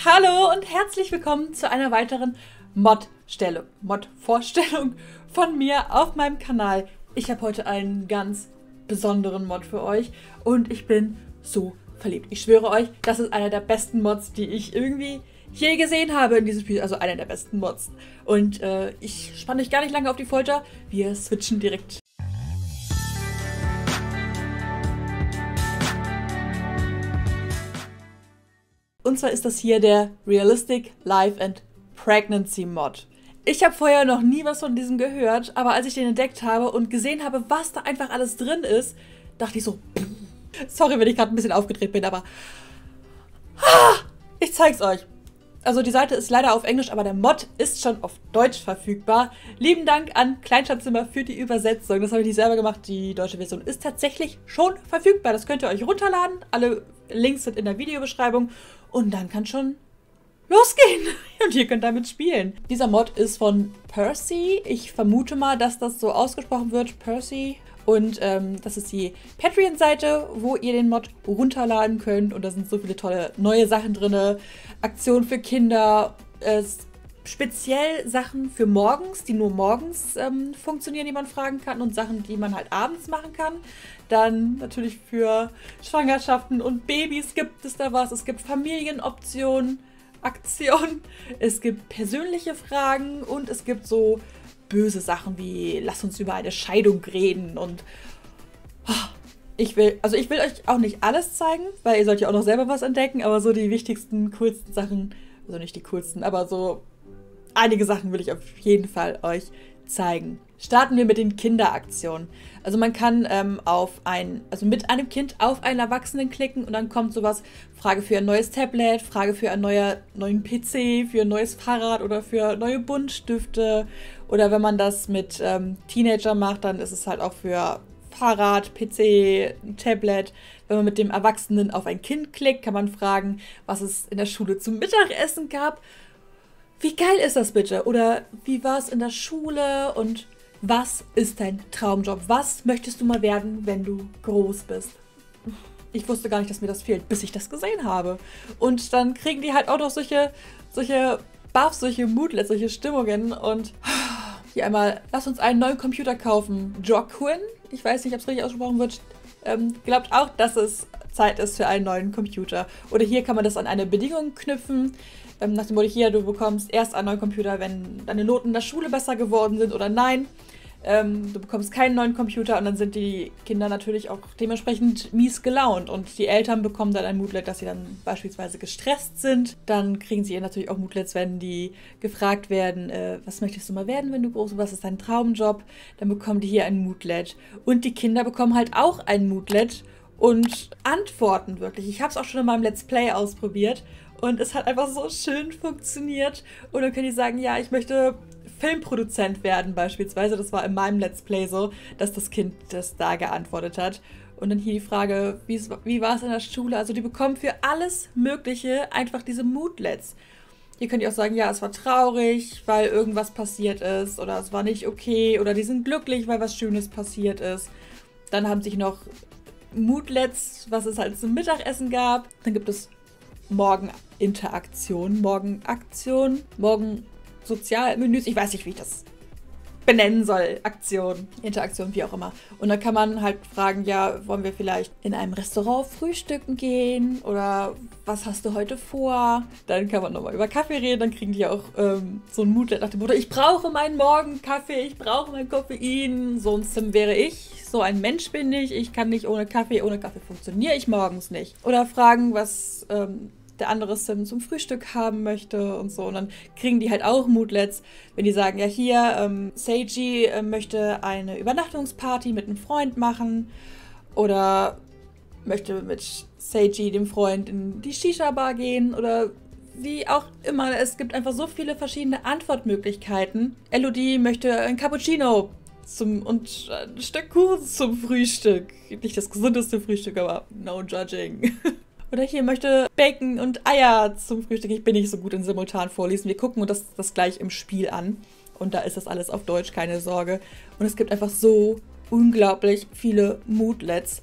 Hallo und herzlich willkommen zu einer weiteren Mod-Vorstellung von mir auf meinem Kanal. Ich habe heute einen ganz besonderen Mod für euch und ich bin so verliebt. Ich schwöre euch, das ist einer der besten Mods, die ich irgendwie je gesehen habe in diesem Spiel. Also einer der besten Mods. Und ich spanne euch gar nicht lange auf die Folter. Wir switchen direkt. Und zwar ist das hier der Realistic Life and Pregnancy Mod. Ich habe vorher noch nie was von diesem gehört, aber als ich den entdeckt habe und gesehen habe, was da einfach alles drin ist, dachte ich so, sorry, wenn ich gerade ein bisschen aufgedreht bin, aber ich zeig's euch. Also die Seite ist leider auf Englisch, aber der Mod ist schon auf Deutsch verfügbar. Lieben Dank an Kleinstadtzimmer für die Übersetzung. Das habe ich nicht selber gemacht. Die deutsche Version ist tatsächlich schon verfügbar. Das könnt ihr euch runterladen. Alle Links sind in der Videobeschreibung. Und dann kann schon losgehen. Und ihr könnt damit spielen. Dieser Mod ist von Percy. Ich vermute mal, dass das so ausgesprochen wird. Percy. Und das ist die Patreon-Seite, wo ihr den Mod runterladen könnt. Und da sind so viele tolle neue Sachen drin. Aktionen für Kinder. Speziell Sachen für morgens, die nur morgens funktionieren, die man fragen kann. Und Sachen, die man halt abends machen kann. Dann natürlich für Schwangerschaften und Babys gibt es da was. Es gibt Familienoptionen, Aktionen. Es gibt persönliche Fragen. Und es gibt so böse Sachen wie, lass uns über eine Scheidung reden und ich will euch auch nicht alles zeigen, weil ihr sollt ja auch noch selber was entdecken, aber so die wichtigsten, coolsten Sachen, also nicht die coolsten, aber so einige Sachen will ich auf jeden Fall euch zeigen. Starten wir mit den Kinderaktionen. Also man kann mit einem Kind auf einen Erwachsenen klicken und dann kommt sowas, Frage für ein neues Tablet, Frage für einen neuen PC, für ein neues Fahrrad oder für neue Buntstifte. Oder wenn man das mit Teenager macht, dann ist es halt auch für Fahrrad, PC, Tablet. Wenn man mit dem Erwachsenen auf ein Kind klickt, kann man fragen, was es in der Schule zum Mittagessen gab. Wie geil ist das bitte? Oder wie war es in der Schule? Und was ist dein Traumjob? Was möchtest du mal werden, wenn du groß bist? Ich wusste gar nicht, dass mir das fehlt, bis ich das gesehen habe. Und dann kriegen die halt auch noch solche Buffs, solche Moodlets, solche Stimmungen. Und hier einmal, lass uns einen neuen Computer kaufen. Joaquin, ich weiß nicht, ob es richtig ausgesprochen wird, glaubt auch, dass es Zeit ist für einen neuen Computer. Oder hier kann man das an eine Bedingung knüpfen. Nach dem Motto, hier, du bekommst erst einen neuen Computer, wenn deine Noten in der Schule besser geworden sind, oder nein, du bekommst keinen neuen Computer, und dann sind die Kinder natürlich auch dementsprechend mies gelaunt und die Eltern bekommen dann ein Moodlet, dass sie dann beispielsweise gestresst sind. Dann kriegen sie natürlich auch Moodlets, wenn die gefragt werden, was möchtest du mal werden, wenn du groß bist, was ist dein Traumjob, dann bekommen die hier ein Moodlet. Und die Kinder bekommen halt auch ein Moodlet und antworten wirklich. Ich habe es auch schon in meinem Let's Play ausprobiert. Und es hat einfach so schön funktioniert. Und dann können die sagen, ja, ich möchte Filmproduzent werden beispielsweise. Das war in meinem Let's Play so, dass das Kind das da geantwortet hat. Und dann hier die Frage, wie war es in der Schule? Also die bekommen für alles Mögliche einfach diese Moodlets. Hier könnt ihr auch sagen, ja, es war traurig, weil irgendwas passiert ist. Oder es war nicht okay. Oder die sind glücklich, weil was Schönes passiert ist. Dann haben sich noch Moodlets, was es halt zum Mittagessen gab. Dann gibt es Morgeninteraktion, Morgenaktion, Morgensozialmenüs, ich weiß nicht, wie ich das benennen soll, Aktion, Interaktion, wie auch immer. Und dann kann man halt fragen, ja, wollen wir vielleicht in einem Restaurant frühstücken gehen oder was hast du heute vor? Dann kann man nochmal über Kaffee reden, dann kriegen die auch so ein Moodlet nach dem Motto, ich brauche meinen Morgenkaffee, ich brauche mein Koffein, so ein Sim wäre ich. So ein Mensch bin ich kann nicht ohne Kaffee funktioniere ich morgens nicht. Oder fragen, was der andere Sim zum Frühstück haben möchte und so. Und dann kriegen die halt auch Moodlets, wenn die sagen, ja hier, Seiji möchte eine Übernachtungsparty mit einem Freund machen oder möchte mit Seiji, dem Freund, in die Shisha-Bar gehen oder wie auch immer. Es gibt einfach so viele verschiedene Antwortmöglichkeiten. Elodie möchte ein Cappuccino und ein Stück Kuchen zum Frühstück. Nicht das gesundeste Frühstück, aber no judging. Oder hier möchte Bacon und Eier zum Frühstück. Ich bin nicht so gut in simultan vorlesen. Wir gucken uns das gleich im Spiel an. Und da ist das alles auf Deutsch, keine Sorge. Und es gibt einfach so unglaublich viele Moodlets.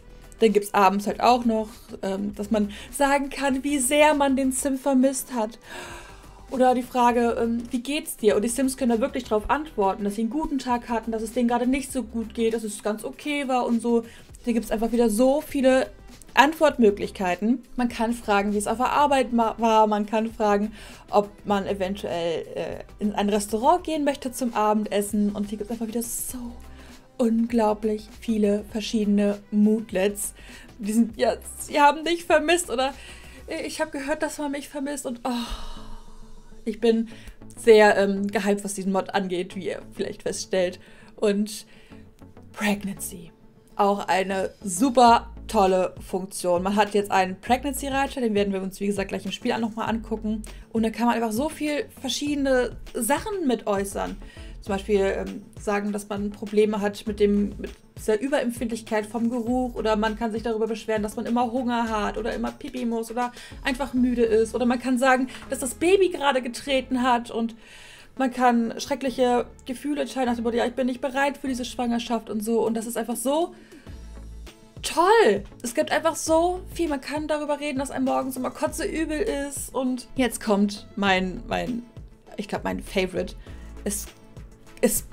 Dann gibt es abends halt auch noch, dass man sagen kann, wie sehr man den Sim vermisst hat. Oder die Frage, wie geht's dir? Und die Sims können da wirklich drauf antworten, dass sie einen guten Tag hatten, dass es denen gerade nicht so gut geht, dass es ganz okay war und so. Hier gibt es einfach wieder so viele Antwortmöglichkeiten. Man kann fragen, wie es auf der Arbeit war. Man kann fragen, ob man eventuell in ein Restaurant gehen möchte zum Abendessen. Und hier gibt es einfach wieder so unglaublich viele verschiedene Moodlets. Die sind, ja, sie haben dich vermisst oder ich habe gehört, dass man mich vermisst und ich bin sehr gehypt, was diesen Mod angeht, wie ihr vielleicht feststellt. Und Pregnancy. Auch eine super tolle Funktion. Man hat jetzt einen Pregnancy-Reiter, den werden wir uns, wie gesagt, gleich im Spiel nochmal angucken. Und da kann man einfach so viel verschiedene Sachen mit äußern. Zum Beispiel sagen, dass man Probleme hat mit dieser Überempfindlichkeit vom Geruch oder man kann sich darüber beschweren, dass man immer Hunger hat oder immer Pipi muss oder einfach müde ist. Oder man kann sagen, dass das Baby gerade getreten hat und man kann schreckliche Gefühle teilen nach dem Motto, ja, ich bin nicht bereit für diese Schwangerschaft und so. Und das ist einfach so toll. Es gibt einfach so viel. Man kann darüber reden, dass einem morgens immer kotzeübel ist. Und jetzt kommt mein Favorite. Es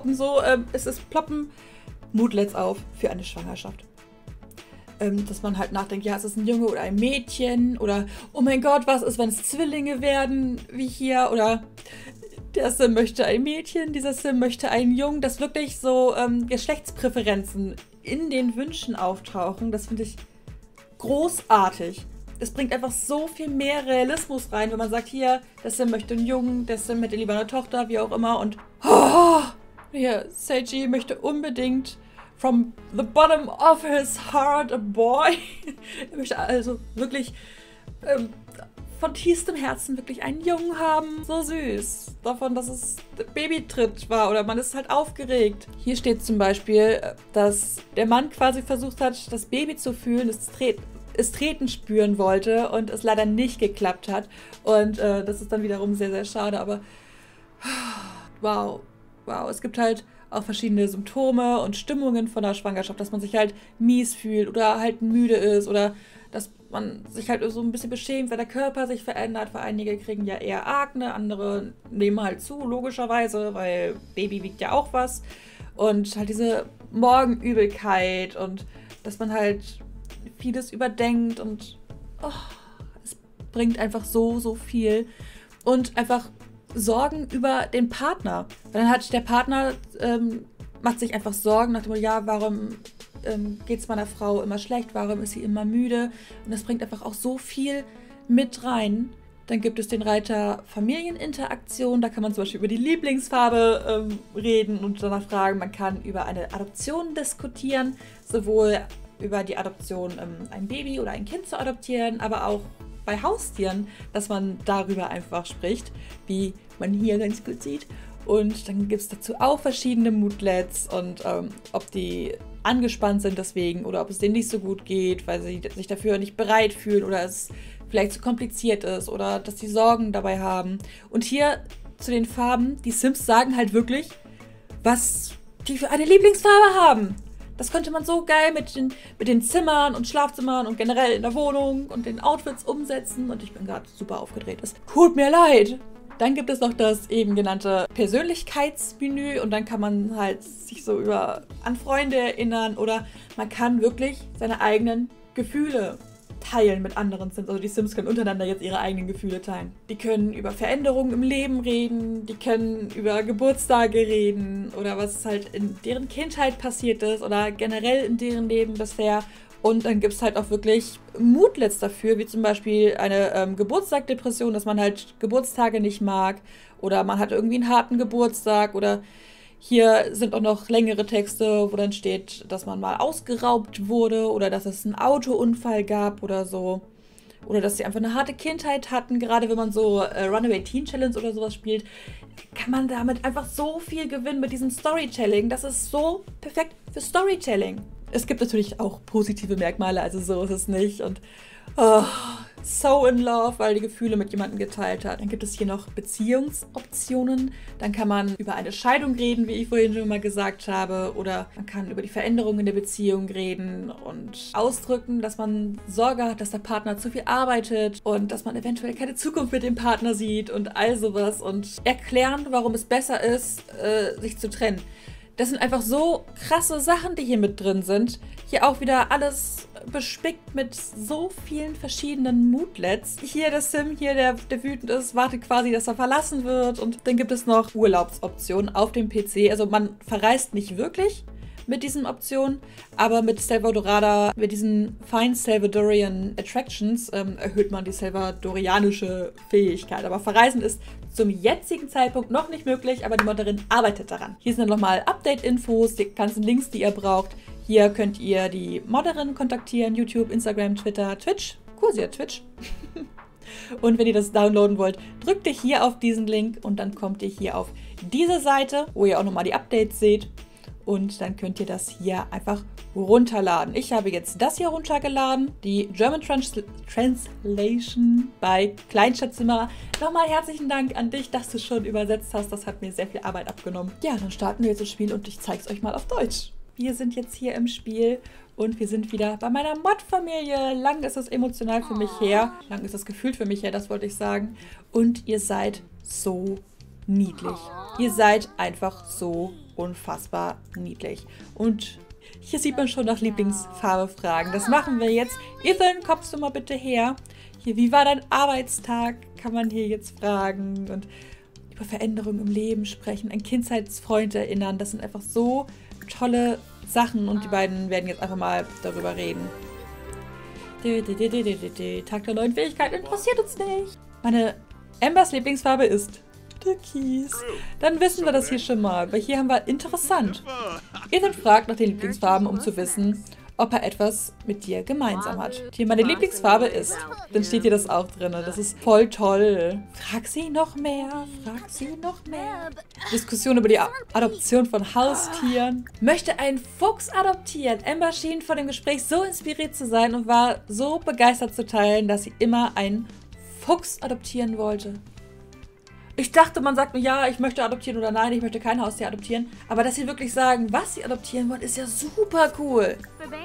ploppen Moodlets auf für eine Schwangerschaft. Dass man halt nachdenkt, ja, ist es ein Junge oder ein Mädchen? Oder, oh mein Gott, was ist, wenn es Zwillinge werden, wie hier? Oder der Sim möchte ein Mädchen, dieser Sim möchte einen Jungen. Dass wirklich so Geschlechtspräferenzen in den Wünschen auftauchen, das finde ich großartig. Es bringt einfach so viel mehr Realismus rein, wenn man sagt, hier, der Sim möchte einen Jungen, der Sim hätte lieber eine Tochter, wie auch immer. Und hier, Seiji möchte unbedingt from the bottom of his heart a boy. Er möchte also wirklich von tiefstem Herzen wirklich einen Jungen haben. So süß. Davon, dass es Babytritt war oder man ist halt aufgeregt. Hier steht zum Beispiel, dass der Mann quasi versucht hat, das Baby zu fühlen, es Treten spüren wollte und es leider nicht geklappt hat. Und das ist dann wiederum sehr, sehr schade. Aber wow. Es gibt halt auch verschiedene Symptome und Stimmungen von der Schwangerschaft, dass man sich halt mies fühlt oder halt müde ist oder dass man sich halt so ein bisschen beschämt, weil der Körper sich verändert. Weil einige kriegen ja eher Akne, andere nehmen halt zu, logischerweise, weil Baby wiegt ja auch was. Und halt diese Morgenübelkeit und dass man halt vieles überdenkt und es bringt einfach so viel. Und einfach Sorgen über den Partner. Weil dann hat der Partner, macht sich einfach Sorgen nach dem Motto, ja, warum geht es meiner Frau immer schlecht, warum ist sie immer müde? Und das bringt einfach auch so viel mit rein. Dann gibt es den Reiter Familieninteraktion, da kann man zum Beispiel über die Lieblingsfarbe reden und danach fragen. Man kann über eine Adoption diskutieren, sowohl über die Adoption ein Baby oder ein Kind zu adoptieren, aber auch bei Haustieren, dass man darüber einfach spricht, wie man hier ganz gut sieht. Und dann gibt es dazu auch verschiedene Moodlets und ob die angespannt sind deswegen oder ob es denen nicht so gut geht, weil sie sich dafür nicht bereit fühlen oder es vielleicht zu kompliziert ist oder dass sie Sorgen dabei haben. Und hier zu den Farben, die Sims sagen halt wirklich, was die für eine Lieblingsfarbe haben. Das könnte man so geil mit den Zimmern und Schlafzimmern und generell in der Wohnung und den Outfits umsetzen. Und ich bin gerade super aufgedreht. Es tut mir leid. Dann gibt es noch das eben genannte Persönlichkeitsmenü und dann kann man halt sich so an Freunde erinnern oder man kann wirklich seine eigenen Gefühle teilen mit anderen Sims. Also die Sims können untereinander jetzt ihre eigenen Gefühle teilen. Die können über Veränderungen im Leben reden, die können über Geburtstage reden oder was halt in deren Kindheit passiert ist oder generell in deren Leben bisher. Und dann gibt es halt auch wirklich Moodlets dafür, wie zum Beispiel eine Geburtstagdepression, dass man halt Geburtstage nicht mag oder man hat irgendwie einen harten Geburtstag oder hier sind auch noch längere Texte, wo dann steht, dass man mal ausgeraubt wurde oder dass es einen Autounfall gab oder so. Oder dass sie einfach eine harte Kindheit hatten. Gerade wenn man so Runaway Teen Challenge oder sowas spielt, kann man damit einfach so viel gewinnen mit diesem Storytelling. Das ist so perfekt für Storytelling. Es gibt natürlich auch positive Merkmale, also so ist es nicht. Und so in love, weil die Gefühle mit jemandem geteilt hat. Dann gibt es hier noch Beziehungsoptionen. Dann kann man über eine Scheidung reden, wie ich vorhin schon mal gesagt habe. Oder man kann über die Veränderungen in der Beziehung reden und ausdrücken, dass man Sorge hat, dass der Partner zu viel arbeitet und dass man eventuell keine Zukunft mit dem Partner sieht und all sowas. Und erklären, warum es besser ist, sich zu trennen. Das sind einfach so krasse Sachen, die hier mit drin sind. Hier auch wieder alles bespickt mit so vielen verschiedenen Moodlets. Hier der Sim, hier der wütend ist, wartet quasi, dass er verlassen wird. Und dann gibt es noch Urlaubsoptionen auf dem PC. Also man verreist nicht wirklich mit diesen Optionen, aber mit Salvadorada, mit diesen Fine Salvadorian Attractions erhöht man die salvadorianische Fähigkeit. Aber Verreisen ist zum jetzigen Zeitpunkt noch nicht möglich, aber die Modderin arbeitet daran. Hier sind dann nochmal Update-Infos, die ganzen Links, die ihr braucht. Hier könnt ihr die Modderin kontaktieren, YouTube, Instagram, Twitter, Twitch. Cool, sie hat Twitch. Und wenn ihr das downloaden wollt, drückt ihr hier auf diesen Link und dann kommt ihr hier auf diese Seite, wo ihr auch nochmal die Updates seht. Und dann könnt ihr das hier einfach runterladen. Ich habe jetzt das hier runtergeladen, die German Translation bei Kleinstadtzimmer. Nochmal herzlichen Dank an dich, dass du schon übersetzt hast. Das hat mir sehr viel Arbeit abgenommen. Ja, dann starten wir jetzt das Spiel und ich zeige es euch mal auf Deutsch. Wir sind jetzt hier im Spiel und wir sind wieder bei meiner Mod-Familie. Lang ist es emotional für mich her. Lang ist es gefühlt für mich her, das wollte ich sagen. Und ihr seid so niedlich. Ihr seid einfach so unfassbar niedlich. Und hier sieht man schon nach Lieblingsfarbe fragen. Das machen wir jetzt. Ethan, kommst du mal bitte her? Hier, wie war dein Arbeitstag? Kann man hier jetzt fragen. Und über Veränderungen im Leben sprechen, an Kindheitsfreund erinnern. Das sind einfach so tolle Sachen. Und die beiden werden jetzt einfach mal darüber reden. Tag der neuen Fähigkeit interessiert uns nicht. Meine Ambers Lieblingsfarbe ist Türkis. Dann wissen wir das hier schon mal, weil hier haben wir interessant. Ethan fragt nach den Lieblingsfarben, um zu wissen, ob er etwas mit dir gemeinsam hat. Hier meine Lieblingsfarbe ist. Dann steht hier das auch drin. Das ist voll toll. Frag sie noch mehr. Frag sie noch mehr. Diskussion über die Adoption von Haustieren. Möchte einen Fuchs adoptieren. Amber schien vor dem Gespräch so inspiriert zu sein und war so begeistert zu teilen, dass sie immer einen Fuchs adoptieren wollte. Ich dachte, man sagt nur, ja, ich möchte adoptieren oder nein, ich möchte kein Haustier adoptieren. Aber dass sie wirklich sagen, was sie adoptieren wollen, ist ja super cool.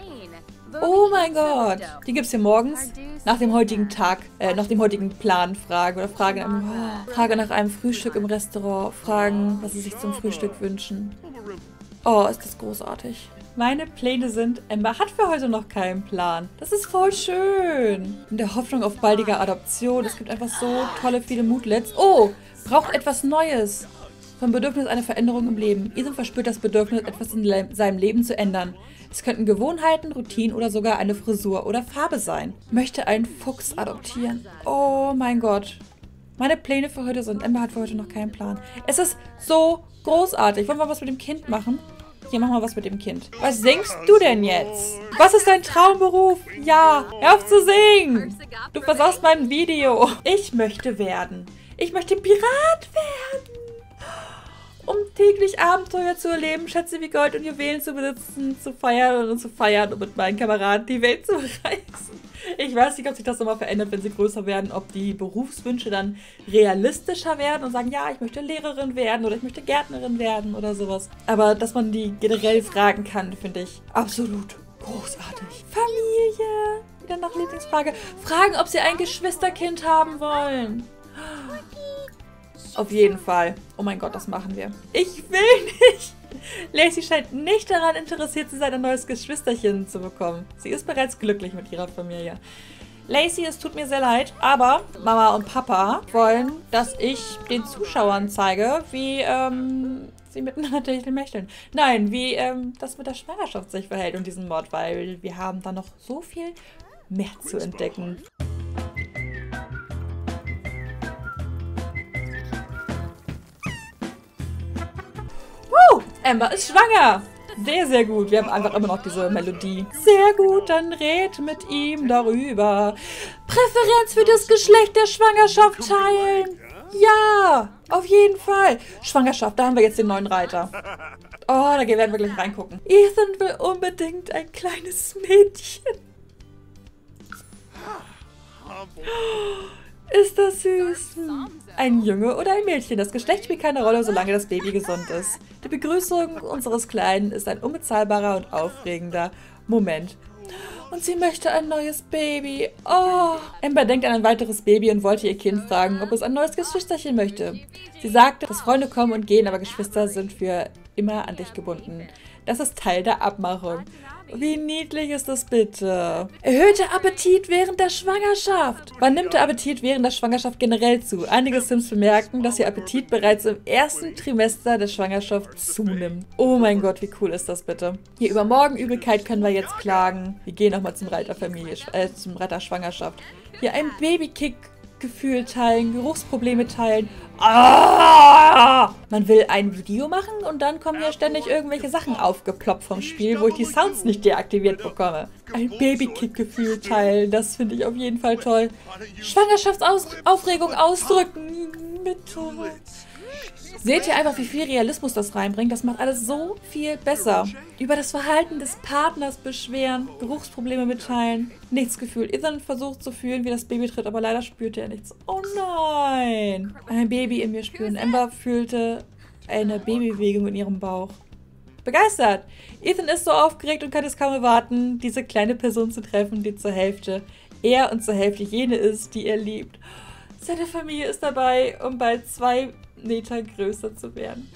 Oh mein Gott. Die gibt es hier morgens nach dem heutigen Tag, nach dem heutigen Plan fragen. Oder Frage nach einem Frühstück im Restaurant. Fragen, was sie sich zum Frühstück wünschen. Oh, ist das großartig. Meine Pläne sind, Amber hat für heute noch keinen Plan. Das ist voll schön. In der Hoffnung auf baldige Adoption. Es gibt einfach so tolle, viele Moodlets. Oh, braucht etwas Neues. Vom Bedürfnis einer Veränderung im Leben. Ethan verspürt das Bedürfnis, etwas in seinem Leben zu ändern. Es könnten Gewohnheiten, Routinen oder sogar eine Frisur oder Farbe sein. Möchte einen Fuchs adoptieren. Oh mein Gott. Meine Pläne für heute sind, Amber hat für heute noch keinen Plan. Es ist so großartig. Wollen wir was mit dem Kind machen? Hier, mach mal was mit dem Kind. Was singst du denn jetzt? Was ist dein Traumberuf? Ja, hör auf zu singen. Du versaust mein Video. Ich möchte werden. Ich möchte Pirat werden. Um täglich Abenteuer zu erleben, Schätze wie Gold und Juwelen zu besitzen, zu feiern und mit meinen Kameraden die Welt zu bereisen. Ich weiß nicht, ob sich das nochmal verändert, wenn sie größer werden, ob die Berufswünsche dann realistischer werden und sagen, ja, ich möchte Lehrerin werden oder ich möchte Gärtnerin werden oder sowas. Aber dass man die generell fragen kann, finde ich absolut großartig. Familie. Wieder nach Lieblingsfrage. Fragen, ob sie ein Geschwisterkind haben wollen. Auf jeden Fall. Oh mein Gott, das machen wir. Ich will nicht. Lacey scheint nicht daran interessiert zu sein, ein neues Geschwisterchen zu bekommen. Sie ist bereits glücklich mit ihrer Familie. Lacey, es tut mir sehr leid, aber Mama und Papa wollen, dass ich den Zuschauern zeige, wie sie miteinander techtelmächteln. Nein, wie das mit der Schwangerschaft sich verhält in diesem Mod, weil wir haben da noch so viel mehr zu entdecken. Amber ist schwanger. Sehr, sehr gut. Wir haben einfach immer noch diese Melodie. Sehr gut, dann red mit ihm darüber. Präferenz für das Geschlecht der Schwangerschaft teilen. Ja, auf jeden Fall. Schwangerschaft, da haben wir jetzt den neuen Reiter. Oh, da werden wir gleich reingucken. Ethan will unbedingt ein kleines Mädchen. Ist das süß. Ein Junge oder ein Mädchen. Das Geschlecht spielt keine Rolle, solange das Baby gesund ist. Die Begrüßung unseres Kleinen ist ein unbezahlbarer und aufregender Moment. Und sie möchte ein neues Baby. Oh. Amber denkt an ein weiteres Baby und wollte ihr Kind fragen, ob es ein neues Geschwisterchen möchte. Sie sagte, dass Freunde kommen und gehen, aber Geschwister sind für immer an dich gebunden. Das ist Teil der Abmachung. Wie niedlich ist das bitte? Erhöhter Appetit während der Schwangerschaft. Wann nimmt der Appetit während der Schwangerschaft generell zu? Einige Sims bemerken, dass ihr Appetit bereits im ersten Trimester der Schwangerschaft zunimmt. Oh mein Gott, wie cool ist das bitte? Hier über Morgenübelkeit können wir jetzt klagen. Wir gehen nochmal zum Reiterfamilie, zum Reiter Schwangerschaft. Hier ein Babykick-Gefühl teilen, Geruchsprobleme teilen. Ah! Man will ein Video machen und dann kommen hier ständig irgendwelche Sachen aufgeploppt vom Spiel, wo ich die Sounds nicht deaktiviert bekomme. Ein Babykick-Gefühl teilen, das finde ich auf jeden Fall toll. Schwangerschaftsaufregung ausdrücken, bitte. Seht ihr einfach, wie viel Realismus das reinbringt? Das macht alles so viel besser. Über das Verhalten des Partners beschweren, Geruchsprobleme mitteilen, nichts gefühlt. Ethan versucht zu fühlen, wie das Baby tritt, aber leider spürte er nichts. Oh nein! Ein Baby in mir spüren. Amber fühlte eine Babybewegung in ihrem Bauch. Begeistert! Ethan ist so aufgeregt und kann es kaum erwarten, diese kleine Person zu treffen, die zur Hälfte er und zur Hälfte jene ist, die er liebt. Seine Familie ist dabei, um bald 2 Meter größer zu werden.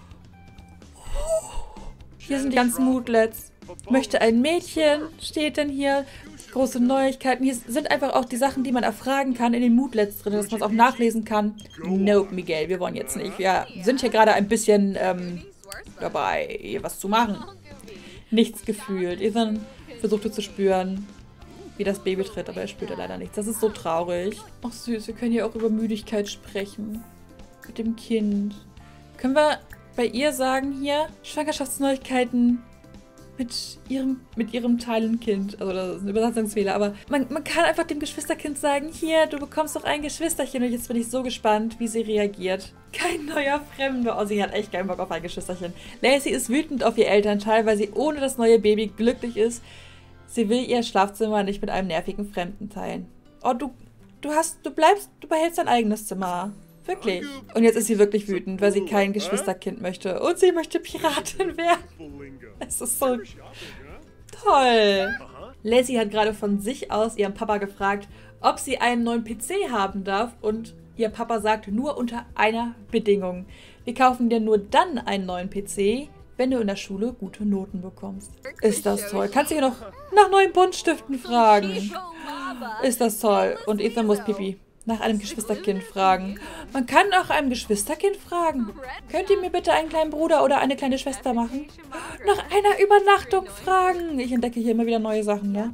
Hier sind die ganzen Mootlets. Möchte ein Mädchen, steht denn hier. Große Neuigkeiten. Hier sind einfach auch die Sachen, die man erfragen kann in den Mootlets drin, dass man es auch nachlesen kann. Nope, Miguel, wir wollen jetzt nicht. Wir sind hier gerade ein bisschen dabei, hier was zu machen. Nichts gefühlt. Ethan versuchte zu spüren, wie das Baby tritt, aber er spürte leider nichts. Das ist so traurig. Ach süß, wir können hier auch über Müdigkeit sprechen. Mit dem Kind. Können wir bei ihr sagen, hier, Schwangerschaftsneuigkeiten mit ihrem Teilenkind. Also das ist ein Übersetzungsfehler, aber man kann einfach dem Geschwisterkind sagen, hier, du bekommst doch ein Geschwisterchen. Und jetzt bin ich so gespannt, wie sie reagiert. Kein neuer Fremder. Oh, sie hat echt keinen Bock auf ein Geschwisterchen. Lacey ist wütend auf ihr Elternteil, weil sie ohne das neue Baby glücklich ist. Sie will ihr Schlafzimmer nicht mit einem nervigen Fremden teilen. Oh, du behältst dein eigenes Zimmer. Wirklich. Und jetzt ist sie wirklich wütend, weil sie kein Geschwisterkind möchte. Und sie möchte Piratin werden. Es ist so toll. Lacey hat gerade von sich aus ihrem Papa gefragt, ob sie einen neuen PC haben darf. Und ihr Papa sagt, nur unter einer Bedingung. Wir kaufen dir nur dann einen neuen PC, wenn du in der Schule gute Noten bekommst. Ist das toll. Kannst du hier noch nach neuen Buntstiften fragen. Ist das toll. Und Ethan muss Pipi. Nach einem Geschwisterkind fragen. Man kann nach einem Geschwisterkind fragen. Könnt ihr mir bitte einen kleinen Bruder oder eine kleine Schwester machen? Nach einer Übernachtung fragen. Ich entdecke hier immer wieder neue Sachen, ne?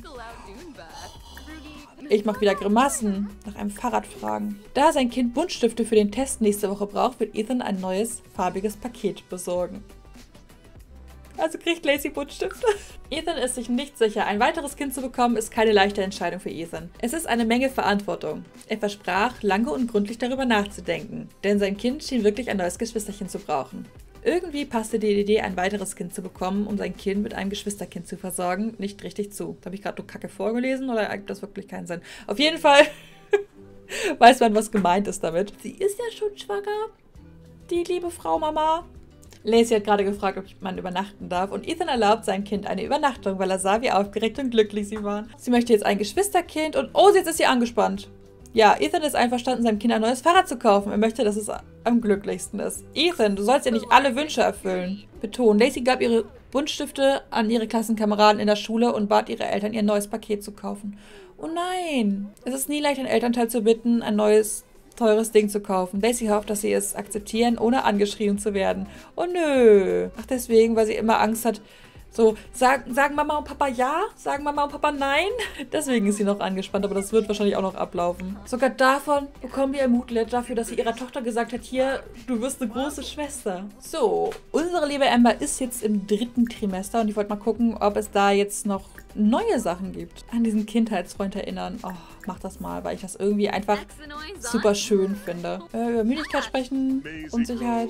Ich mache wieder Grimassen. Nach einem Fahrrad fragen. Da sein Kind Buntstifte für den Test nächste Woche braucht, wird Ethan ein neues, farbiges Paket besorgen. Also kriegt Lacey Buntstifte. Ethan ist sich nicht sicher. Ein weiteres Kind zu bekommen, ist keine leichte Entscheidung für Ethan. Es ist eine Menge Verantwortung. Er versprach, lange und gründlich darüber nachzudenken. Denn sein Kind schien wirklich ein neues Geschwisterchen zu brauchen. Irgendwie passte die Idee, ein weiteres Kind zu bekommen, um sein Kind mit einem Geschwisterkind zu versorgen, nicht richtig zu. Habe ich gerade nur Kacke vorgelesen oder ergibt das wirklich keinen Sinn? Auf jeden Fall weiß man, was gemeint ist damit. Sie ist ja schon schwanger, die liebe Frau Mama. Lacey hat gerade gefragt, ob man übernachten darf und Ethan erlaubt sein Kind eine Übernachtung, weil er sah, wie aufgeregt und glücklich sie waren. Sie möchte jetzt ein Geschwisterkind und oh, jetzt ist sie angespannt. Ja, Ethan ist einverstanden, seinem Kind ein neues Fahrrad zu kaufen. Er möchte, dass es am glücklichsten ist. Ethan, du sollst ja nicht alle Wünsche erfüllen. Betonen. Lacey gab ihre Buntstifte an ihre Klassenkameraden in der Schule und bat ihre Eltern, ihr neues Paket zu kaufen. Oh nein. Es ist nie leicht, einen Elternteil zu bitten, ein neues teures Ding zu kaufen. Lacey hofft, dass sie es akzeptieren, ohne angeschrien zu werden. Oh nö. Ach, deswegen, weil sie immer Angst hat. So, sagen Mama und Papa ja? Sagen Mama und Papa nein? Deswegen ist sie noch angespannt, aber das wird wahrscheinlich auch noch ablaufen. Sogar davon bekommen wir ein Moodlet dafür, dass sie ihrer Tochter gesagt hat, hier, du wirst eine große Schwester. So, unsere liebe Amber ist jetzt im 3. Trimester und ich wollte mal gucken, ob es da jetzt noch neue Sachen gibt. An diesen Kindheitsfreund erinnern. Oh, mach das mal, weil ich das irgendwie einfach super schön finde. Über Müdigkeit sprechen, Unsicherheit.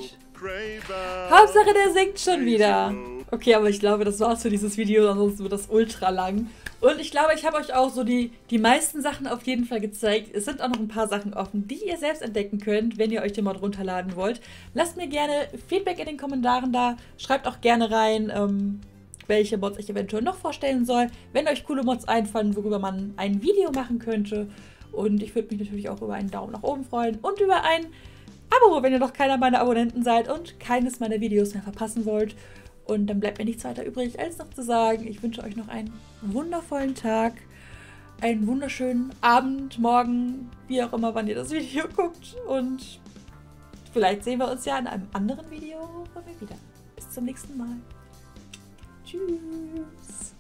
Hauptsache, der singt schon wieder. Okay, aber ich glaube, das war's für dieses Video, ansonsten wird das ultra lang. Und ich glaube, ich habe euch auch so die meisten Sachen auf jeden Fall gezeigt. Es sind auch noch ein paar Sachen offen, die ihr selbst entdecken könnt, wenn ihr euch den Mod runterladen wollt. Lasst mir gerne Feedback in den Kommentaren da. Schreibt auch gerne rein, welche Mods ich eventuell noch vorstellen soll. Wenn euch coole Mods einfallen, worüber man ein Video machen könnte. Und ich würde mich natürlich auch über einen Daumen nach oben freuen und über ein Abo, wenn ihr noch keiner meiner Abonnenten seid und keines meiner Videos mehr verpassen wollt. Und dann bleibt mir nichts weiter übrig, als noch zu sagen, ich wünsche euch noch einen wundervollen Tag, einen wunderschönen Abend, Morgen, wie auch immer, wann ihr das Video guckt. Und vielleicht sehen wir uns ja in einem anderen Video von mir wieder. Bis zum nächsten Mal. Tschüss.